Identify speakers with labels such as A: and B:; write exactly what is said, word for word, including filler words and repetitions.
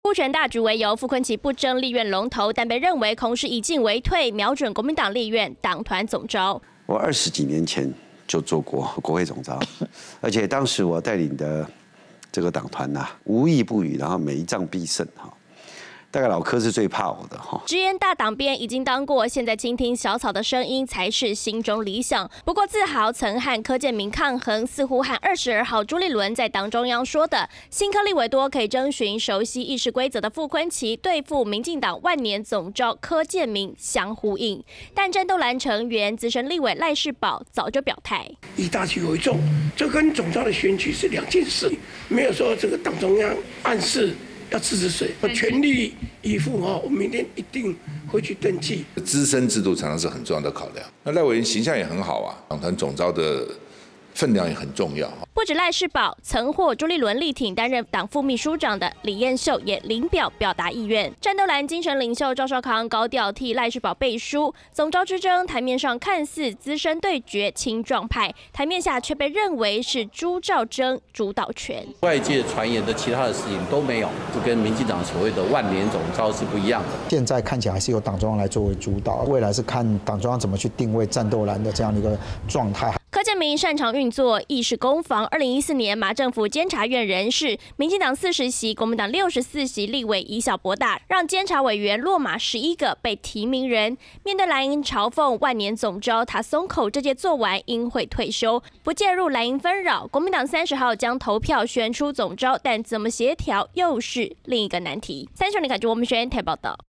A: 顾全大局为由，傅昆萁不争立院龙头，但被认为恐是以进为退，瞄准国民党立院党团总召。
B: 我二十几年前就做过国会总召，而且当时我带领的这个党团呐、啊，无一不语，然后每一仗必胜哈。 大概老柯是最怕我的哈。
A: 直言大党鞭已经当过，现在倾听小草的声音才是心中理想。不过自豪曾和柯建铭抗衡，似乎和二十二号朱立伦在党中央说的新科立委多可以征询熟悉议事规则的傅昆萁对付民进党万年总召柯建铭相呼应。但战斗蓝成员资深立委赖士葆早就表态，
C: 以大局为重，这跟总召的选举是两件事，没有说这个党中央暗示。 要支持谁？全力以赴哈！我明天一定会去登记。
D: 资深制度常常是很重要的考量。那赖委员形象也很好啊，党团总召的分量也很重要。
A: 不止赖士葆，曾获朱立伦力挺担任党副秘书长的李彦秀也临表表达意愿。战斗蓝精神领袖赵少康高调替赖士葆背书。总召之争台面上看似资深对决青壮派，台面下却被认为是朱赵争主导权。
E: 外界传言的其他的事情都没有，这跟民进党所谓的万年总召是不一样的。
F: 现在看起来还是由党中央来作为主导，未来是看党中央怎么去定位战斗蓝的这样的一个状态。
A: 柯建铭擅长运作议事攻防。二零一四年马政府监察院人事，民进党四十席，国民党六十四席立委以小博大，让监察委员落马十一个被提名人。面对蓝营嘲讽万年总召，他松口这届做完应会退休，不介入蓝营纷扰。国民党三十号将投票选出总召，但怎么协调又是另一个难题。三十零感觉我们选台报道。